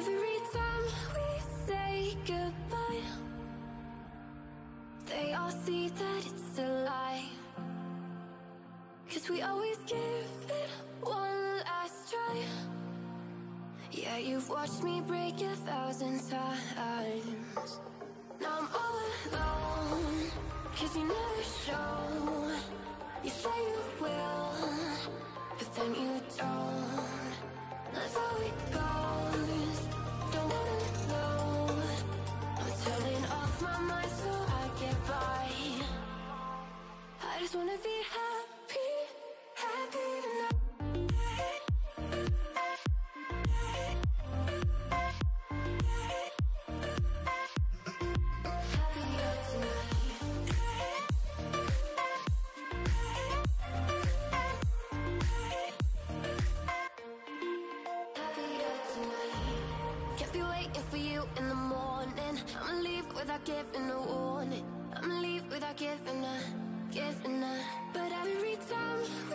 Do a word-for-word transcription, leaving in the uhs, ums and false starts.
every time we say goodbye, they all see that it's a lie. 'Cause we always give it one last try. Yeah, you've watched me break a thousand times. Now I'm all alone, 'cause you never show. You say you will, but then you don't. That's how it goes, don't wanna know. I'm turning off my mind so I get by. I just wanna be happy, happy tonight. Without giving a warning, I'ma leave without giving a, giving a. But every time